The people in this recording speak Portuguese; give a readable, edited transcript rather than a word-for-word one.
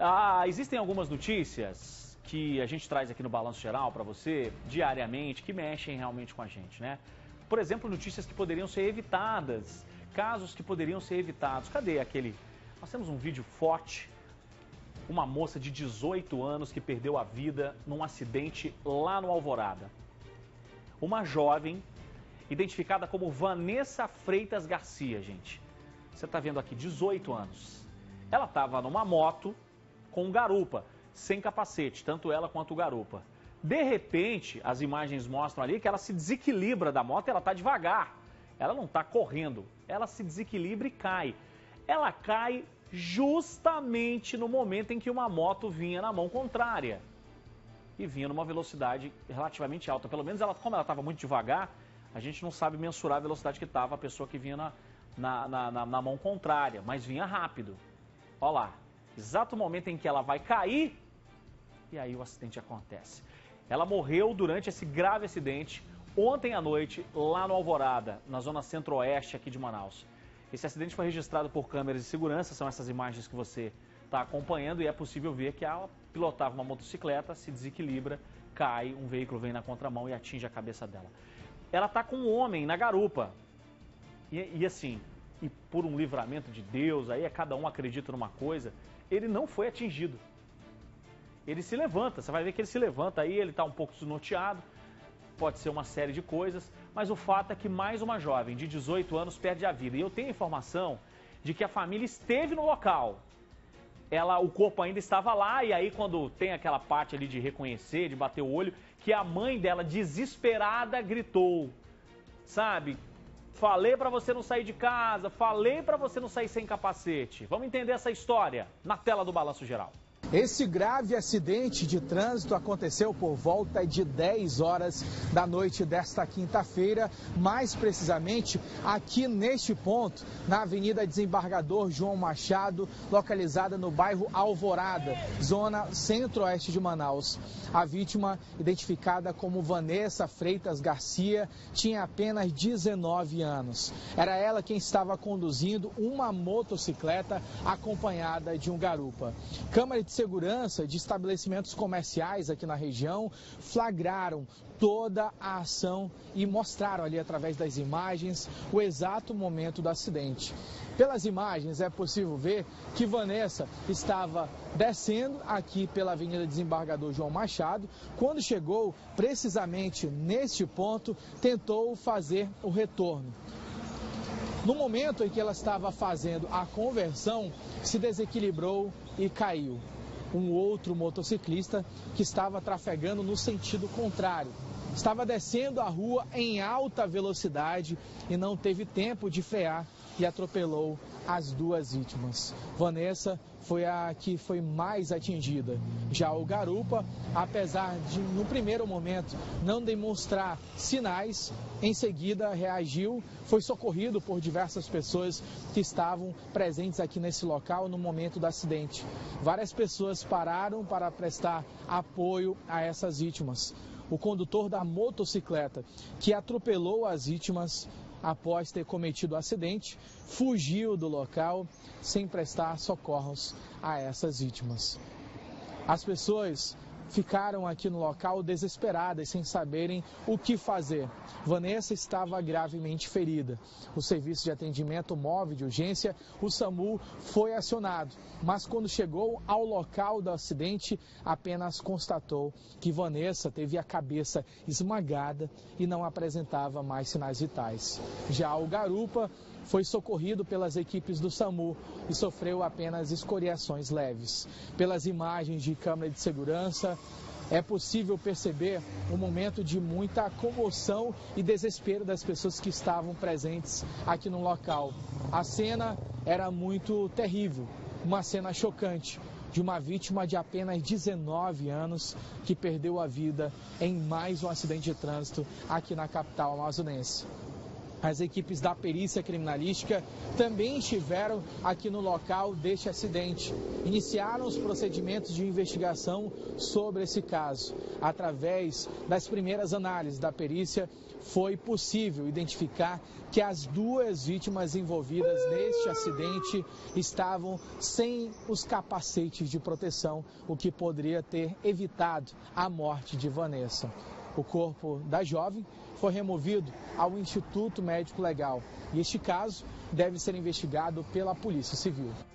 Existem algumas notícias que a gente traz aqui no Balanço Geral para você diariamente, que mexem realmente com a gente, né? Por exemplo, notícias que poderiam ser evitadas, casos que poderiam ser evitados. Cadê aquele? Nós temos um vídeo forte, uma moça de 18 anos que perdeu a vida num acidente lá no Alvorada. Uma jovem identificada como Vanessa Freitas Garcia, gente. Você está vendo aqui, 18 anos. Ela estava numa moto com um garupa, sem capacete, tanto ela quanto o garupa. De repente, as imagens mostram ali que ela se desequilibra da moto e ela está devagar. Ela não está correndo, ela se desequilibra e cai. Ela cai justamente no momento em que uma moto vinha na mão contrária. E vinha numa velocidade relativamente alta. Pelo menos, como ela estava muito devagar, a gente não sabe mensurar a velocidade que estava a pessoa que vinha na mão contrária, mas vinha rápido. Olha lá, exato momento em que ela vai cair, e aí o acidente acontece. Ela morreu durante esse grave acidente ontem à noite, lá no Alvorada, na zona centro-oeste aqui de Manaus. Esse acidente foi registrado por câmeras de segurança, são essas imagens que você está acompanhando, e é possível ver que ela pilotava uma motocicleta, se desequilibra, cai, um veículo vem na contramão e atinge a cabeça dela. Ela está com um homem na garupa, e por um livramento de Deus, aí cada um acredita numa coisa, ele não foi atingido. Ele se levanta, você vai ver que ele se levanta aí, ele está um pouco desnorteado, pode ser uma série de coisas, mas o fato é que mais uma jovem de 18 anos perde a vida. E eu tenho a informação de que a família esteve no local. O corpo ainda estava lá, e aí quando tem aquela parte ali de reconhecer, de bater o olho, que a mãe dela, desesperada, gritou, sabe? Falei pra você não sair de casa, falei pra você não sair sem capacete. Vamos entender essa história na tela do Balanço Geral. Esse grave acidente de trânsito aconteceu por volta de 10 horas da noite desta quinta-feira, mais precisamente aqui neste ponto, na Avenida Desembargador João Machado, localizada no bairro Alvorada, zona centro-oeste de Manaus. A vítima, identificada como Vanessa Freitas Garcia, tinha apenas 19 anos. Era ela quem estava conduzindo uma motocicleta acompanhada de um garupa. Câmara de segurança de estabelecimentos comerciais aqui na região flagraram toda a ação e mostraram ali através das imagens o exato momento do acidente. Pelas imagens é possível ver que Vanessa estava descendo aqui pela Avenida Desembargador João Machado. Quando chegou precisamente neste ponto, tentou fazer o retorno. No momento em que ela estava fazendo a conversão, se desequilibrou e caiu. Um outro motociclista que estava trafegando no sentido contrário. Estava descendo a rua em alta velocidade e não teve tempo de frear e atropelou as duas vítimas. Vanessa foi a que foi mais atingida. Já o garupa, apesar de, no primeiro momento, não demonstrar sinais, em seguida reagiu, foi socorrido por diversas pessoas que estavam presentes aqui nesse local no momento do acidente. Várias pessoas pararam para prestar apoio a essas vítimas. O condutor da motocicleta que atropelou as vítimas após ter cometido o acidente, fugiu do local sem prestar socorros a essas vítimas. As pessoas ficaram aqui no local desesperadas, sem saberem o que fazer. Vanessa estava gravemente ferida. O serviço de atendimento móvel de urgência, o SAMU, foi acionado, mas quando chegou ao local do acidente, apenas constatou que Vanessa teve a cabeça esmagada e não apresentava mais sinais vitais. Já o garupa foi socorrido pelas equipes do SAMU e sofreu apenas escoriações leves. Pelas imagens de câmera de segurança, é possível perceber um momento de muita comoção e desespero das pessoas que estavam presentes aqui no local. A cena era muito terrível, uma cena chocante de uma vítima de apenas 19 anos que perdeu a vida em mais um acidente de trânsito aqui na capital amazonense. As equipes da perícia criminalística também estiveram aqui no local deste acidente. Iniciaram os procedimentos de investigação sobre esse caso. Através das primeiras análises da perícia, foi possível identificar que as duas vítimas envolvidas neste acidente estavam sem os capacetes de proteção, o que poderia ter evitado a morte de Vanessa. O corpo da jovem foi removido ao Instituto Médico Legal e este caso deve ser investigado pela Polícia Civil.